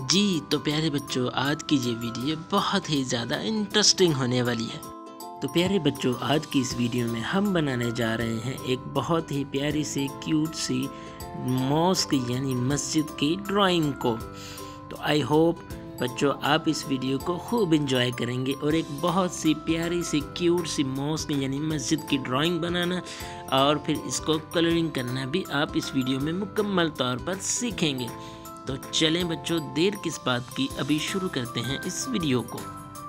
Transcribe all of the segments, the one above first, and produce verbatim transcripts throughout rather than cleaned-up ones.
जी तो प्यारे बच्चों, आज की ये वीडियो बहुत ही ज़्यादा इंटरेस्टिंग होने वाली है। तो प्यारे बच्चों, आज की इस वीडियो में हम बनाने जा रहे हैं एक बहुत ही प्यारी सी क्यूट सी मॉस्क यानी मस्जिद की ड्राइंग को। तो आई होप बच्चों आप इस वीडियो को खूब इंजॉय करेंगे और एक बहुत सी प्यारी सी क्यूट सी मॉस्क यानी मस्जिद की ड्राइंग बनाना और फिर इसको कलरिंग करना भी आप इस वीडियो में मुकम्मल तौर पर सीखेंगे। तो चलें बच्चों, देर किस बात की, अभी शुरू करते हैं इस वीडियो को।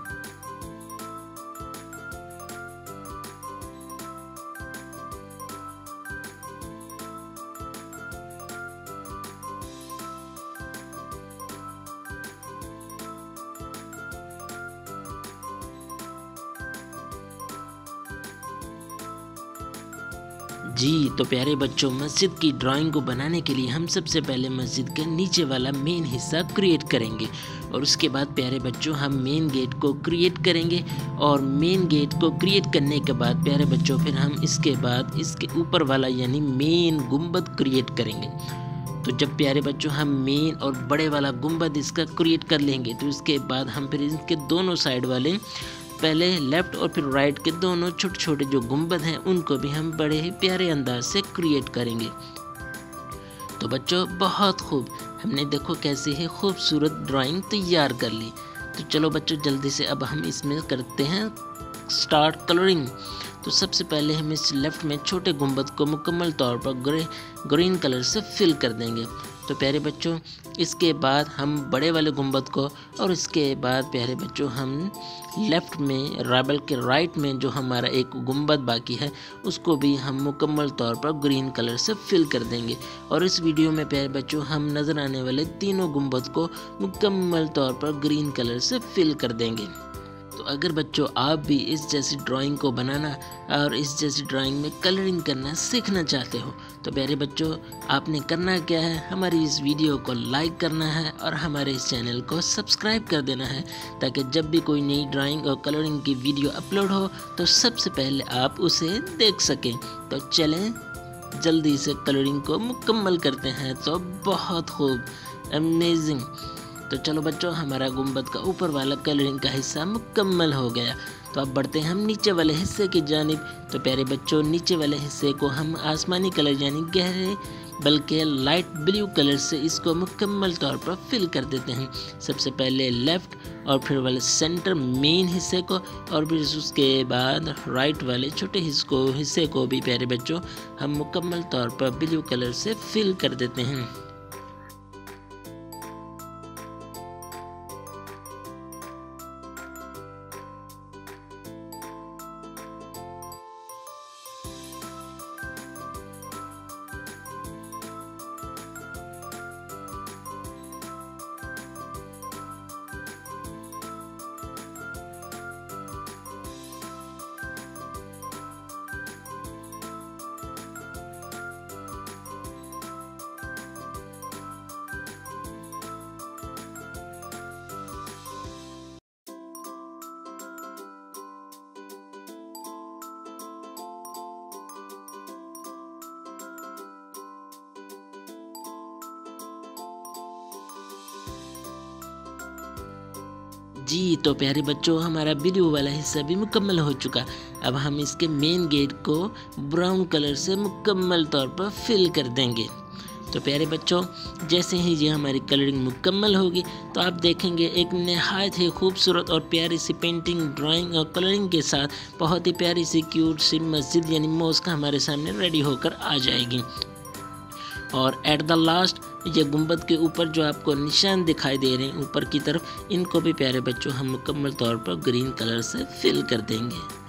जी तो प्यारे बच्चों, मस्जिद की ड्राइंग को बनाने के लिए हम सबसे पहले मस्जिद का नीचे वाला मेन हिस्सा क्रिएट करेंगे और उसके बाद प्यारे बच्चों हम मेन गेट को क्रिएट करेंगे। और मेन गेट को क्रिएट करने के बाद प्यारे बच्चों फिर हम इसके बाद इसके ऊपर वाला यानी मेन गुंबद क्रिएट करेंगे। तो जब प्यारे बच्चों हम मेन और बड़े वाला गुंबद इसका क्रिएट कर लेंगे तो इसके बाद हम फिर इसके दोनों साइड वाले पहले लेफ़्ट और फिर राइट के दोनों छोटे छोटे जो गुंबद हैं उनको भी हम बड़े ही प्यारे अंदाज से क्रिएट करेंगे। तो बच्चों बहुत खूब, हमने देखो कैसे ही खूबसूरत ड्राइंग तैयार कर ली। तो चलो बच्चों जल्दी से अब हम इसमें करते हैं स्टार्ट कलरिंग। तो सबसे पहले हम इस लेफ़्ट में छोटे गुंबद को मुकम्मल तौर पर ग्रे ग्रीन कलर से फिल कर देंगे। तो प्यारे बच्चों इसके बाद हम बड़े वाले गुंबद को और इसके बाद प्यारे बच्चों हम लेफ़्ट में राइबल के राइट में जो हमारा एक गुंबद बाकी है उसको भी हम मुकम्मल तौर पर ग्रीन कलर से फिल कर देंगे। और इस वीडियो में प्यारे बच्चों हम नज़र आने वाले तीनों गुंबद को मुकम्मल तौर पर ग्रीन कलर से फिल कर देंगे। तो अगर बच्चों आप भी इस जैसी ड्राइंग को बनाना और इस जैसी ड्राइंग में कलरिंग करना सीखना चाहते हो तो प्यारे बच्चों आपने करना क्या है, हमारी इस वीडियो को लाइक करना है और हमारे इस चैनल को सब्सक्राइब कर देना है ताकि जब भी कोई नई ड्राइंग और कलरिंग की वीडियो अपलोड हो तो सबसे पहले आप उसे देख सकें। तो चलें जल्दी से कलरिंग को मुकम्मल करते हैं। तो बहुत खूब, अमेजिंग। तो चलो बच्चों हमारा गुंबद का ऊपर वाला कलरिंग का हिस्सा मुकम्मल हो गया। तो अब बढ़ते हैं हम नीचे वाले हिस्से की जानिब। तो प्यारे बच्चों नीचे वाले हिस्से को हम आसमानी कलर यानी गहरे बल्कि लाइट ब्लू कलर से इसको मुकम्मल तौर पर फिल कर देते हैं। सबसे पहले लेफ़्ट और फिर वाले सेंटर मेन हिस्से को और फिर उसके बाद राइट वाले छोटे हिस्से को हिस्से को भी प्यारे बच्चों हम मुकम्मल तौर पर ब्लू कलर से फिल कर देते हैं। जी तो प्यारे बच्चों हमारा ब्लू वाला हिस्सा भी मुकम्मल हो चुका। अब हम इसके मेन गेट को ब्राउन कलर से मुकम्मल तौर पर फिल कर देंगे। तो प्यारे बच्चों जैसे ही ये हमारी कलरिंग मुकम्मल होगी तो आप देखेंगे एक नहायत ही खूबसूरत और प्यारी सी पेंटिंग ड्राइंग और कलरिंग के साथ बहुत ही प्यारी सी क्यूट सी मस्जिद यानी मॉस्क हमारे सामने रेडी होकर आ जाएगी। और एट द लास्ट ये गुंबद के ऊपर जो आपको निशान दिखाई दे रहे हैं ऊपर की तरफ, इनको भी प्यारे बच्चों हम मुकम्मल तौर पर ग्रीन कलर से फिल कर देंगे।